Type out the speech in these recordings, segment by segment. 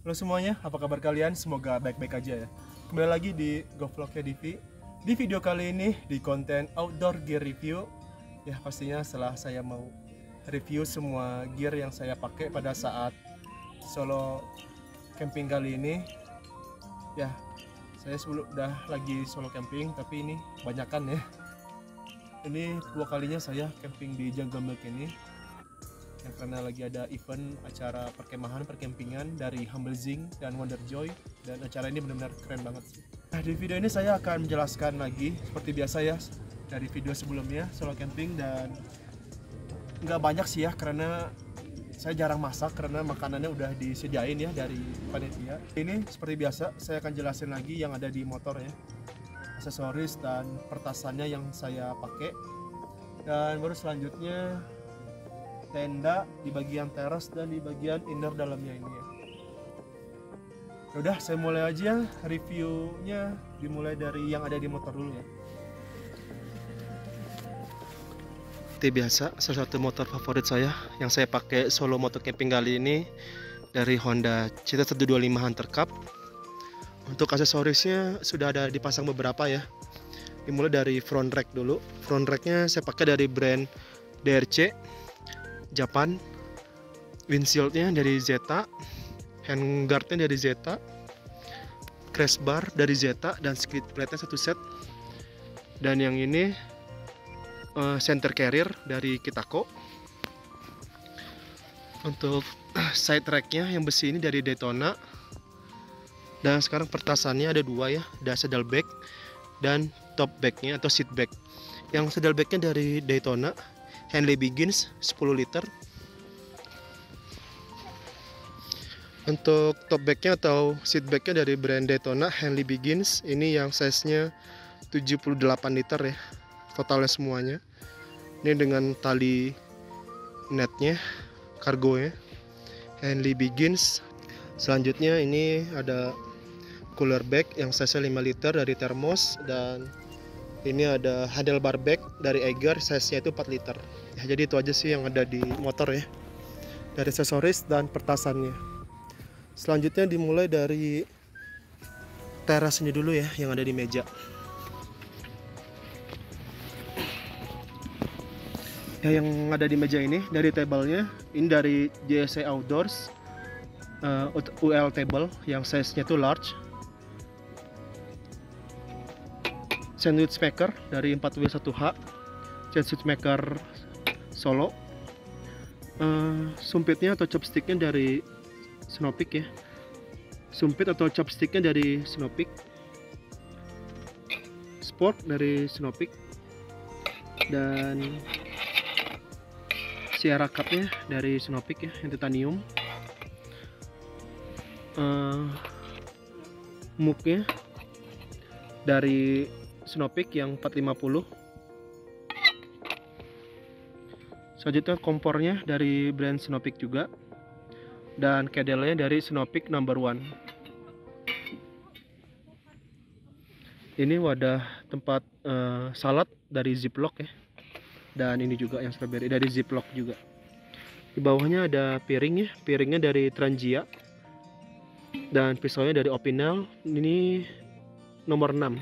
Halo semuanya, apa kabar kalian? Semoga baik-baik aja ya. Kembali lagi di GoVlognya Divi. Di video kali ini di konten outdoor gear review. Ya pastinya setelah saya mau review semua gear yang saya pakai pada saat solo camping kali ini. Ya, saya udah lagi solo camping, tapi ini kebanyakan ya. Ini dua kalinya saya camping di Jungle Milk ini. Yang karena lagi ada event acara perkemahan perkempingan dari Humble Zing dan Wonderjoy, dan acara ini benar-benar keren banget sih. Nah, di video ini saya akan menjelaskan lagi seperti biasa ya dari video sebelumnya solo camping, dan nggak banyak sih ya karena saya jarang masak karena makanannya udah disediain ya dari panitia. Ini seperti biasa saya akan jelasin lagi yang ada di motor ya, aksesoris dan pertasannya yang saya pakai, dan baru selanjutnya tenda di bagian teras dan di bagian inner dalamnya ini ya. Udah, saya mulai aja reviewnya, dimulai dari yang ada di motor dulu ya. Seperti biasa, salah satu motor favorit saya yang saya pakai solo motor camping kali ini dari Honda CT125 Hunter Cup. Untuk aksesorisnya sudah ada dipasang beberapa ya. Dimulai dari front rack dulu. Front racknya saya pakai dari brand DRC Japan. Windshieldnya dari Zeta, handguardnya dari Zeta, crash bar dari Zeta, dan skid plate-nya satu set. Dan yang ini center carrier dari Kitako. Untuk side racknya yang besi ini dari Daytona. Dan sekarang pertasannya ada dua ya, ada saddle bag dan top bagnya atau seat bag. Yang saddle bagnya dari Daytona, Henley Begins 10 liter. Untuk top bagnya atau seat bagnya dari brand Daytona, Henley Begins, ini yang size-nya 78 liter ya, totalnya semuanya. Ini dengan tali netnya, kargo ya, Henley Begins. Selanjutnya ini ada cooler bag yang size 5 liter dari Thermos, dan ini ada handlebar bag dari Eiger, size-nya itu 4 liter. Ya, jadi itu aja sih yang ada di motor ya, dari aksesoris dan pertasannya. Selanjutnya dimulai dari teras ini dulu ya, yang ada di meja. Ya, yang ada di meja ini dari table-nya, ini dari JSA Outdoors UL table yang size-nya itu large. Sandwich maker dari 4W1H, sandwich maker solo. Sumpitnya atau chopsticknya dari Snowpeak ya, sumpit atau chopsticknya dari Snowpeak. Sport dari Snowpeak, dan Sierra Cup-nya dari Snowpeak ya, yang titanium. Muk-nya dari Snowpeak yang 450. Selanjutnya kompornya dari brand Snowpeak juga, dan kedelnya dari Snowpeak number 1. Ini wadah tempat salad dari Ziploc ya, dan ini juga yang strawberry dari Ziploc juga. Di bawahnya ada piring ya, piringnya dari Trangia, dan pisaunya dari Opinel, ini nomor 6.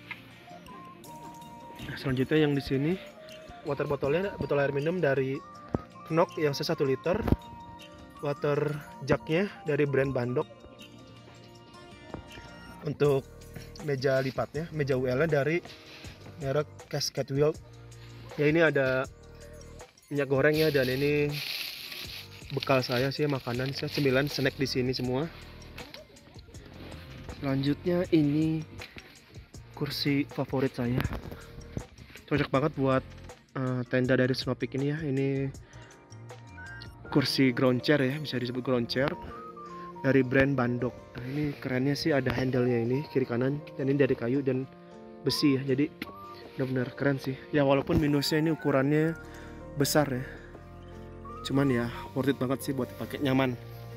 Nah, selanjutnya yang di sini water botolnya, botol air minum dari Knock yang 1 liter. Water jugnya dari brand Bandok. Untuk meja lipatnya, meja UL nya dari merek Cascade Wheel. Ya, ini ada minyak goreng ya, dan ini bekal saya sih, makanan saya, cemilan, snack di sini semua. Selanjutnya ini kursi favorit saya, cocok banget buat tenda dari Snowpeak ini ya. Ini kursi ground chair ya, bisa disebut ground chair dari brand Bandok. Nah, ini kerennya sih ada handle-nya ini kiri kanan, dan ini dari kayu dan besi ya, jadi benar-benar keren sih ya. Walaupun minusnya ini ukurannya besar ya, cuman ya worth it banget sih buat dipakai, nyaman.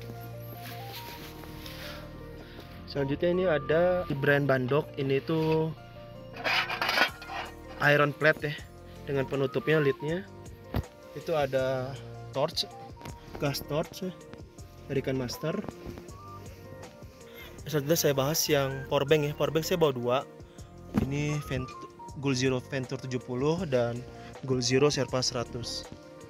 Selanjutnya ini ada di brand Bandok, ini tuh iron plate ya, dengan penutupnya lidnya itu ada torch, gas torch ya, dari Can Master. Selanjutnya saya bahas yang powerbank ya. Powerbank saya bawa dua. Ini Goal Zero Venture 70 dan Goal Zero Sherpa 100.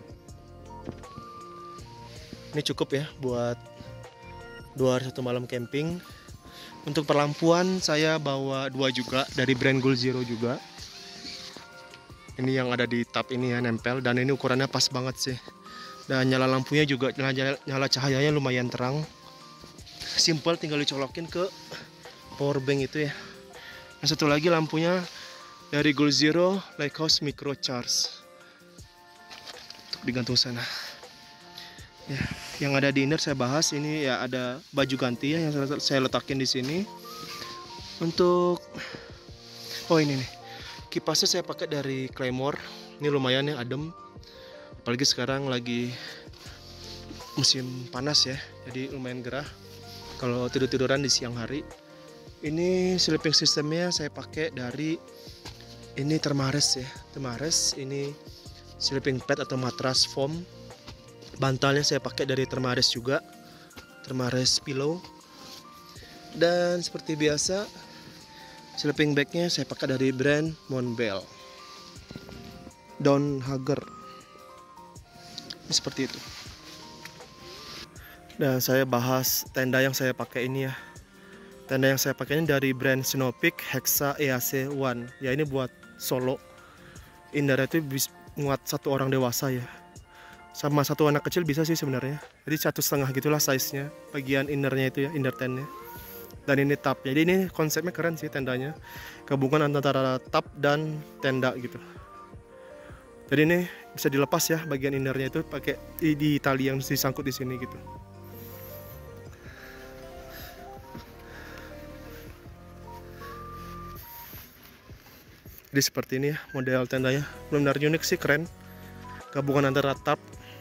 Ini cukup ya buat 2 hari 1 malam camping. Untuk perlampuan saya bawa 2 juga dari brand Goal Zero juga. Ini yang ada di tab ini ya, nempel, dan ini ukurannya pas banget sih. Dan nyala lampunya juga, nyala cahayanya lumayan terang. Simple, tinggal dicolokin ke power bank itu ya. Yang satu lagi lampunya dari Goal Zero Lighthouse Micro Charge untuk digantung sana. Ya, yang ada di inner saya bahas ini ya, ada baju ganti ya yang saya letakin di sini. Untuk ini nih, kipasnya saya pakai dari Claymore. Ini lumayan ya, adem. Apalagi sekarang lagi musim panas ya, jadi lumayan gerah kalau tidur-tiduran di siang hari. Ini sleeping systemnya saya pakai dari ini Thermarest ya. Thermarest ini sleeping pad atau matras foam. Bantalnya saya pakai dari Thermarest juga, Thermarest pillow. Dan seperti biasa, sleeping bagnya saya pakai dari brand Monbel, Down Hugger. Seperti itu. Dan saya bahas tenda yang saya pakai ini ya. Tenda yang saya pakai ini dari brand Sinopik Hexa EAC One. Ya, ini buat solo. Innernya itu bisa muat 1 orang dewasa ya. Sama 1 anak kecil bisa sih sebenarnya. Jadi 1,5 gitulah size-nya. Bagian innernya itu ya, inner tent-nya. Dan ini tap. Jadi ini konsepnya keren sih tendanya. Gabungan antara tap dan tenda gitu. Jadi ini bisa dilepas ya, bagian innernya itu pakai di tali yang disangkut di sini gitu. Jadi seperti ini ya model tendanya. Benar-benar unik sih, keren. Gabungan antara tap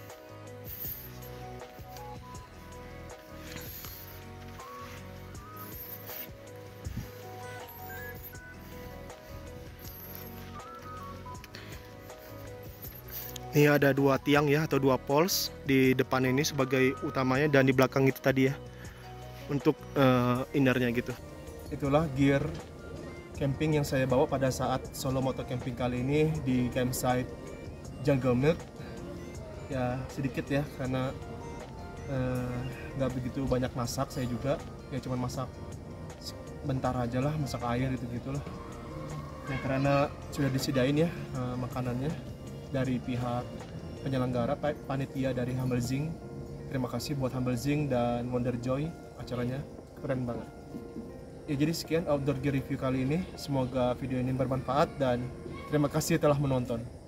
ini, ada 2 tiang ya atau 2 poles di depan ini sebagai utamanya, dan di belakang itu tadi ya untuk innernya gitu. Itulah gear camping yang saya bawa pada saat solo motor camping kali ini di campsite Jungle Milk. Ya sedikit ya, karena nggak begitu banyak masak saya juga, ya cuma masak bentar aja lah, masak air gitu gitulah ya, karena sudah disediain ya makanannya dari pihak penyelenggara, panitia dari Humble Zing. Terima kasih buat Humble Zing dan Wonder Joy, acaranya keren banget ya. Jadi sekian outdoor gear review kali ini, semoga video ini bermanfaat dan terima kasih telah menonton.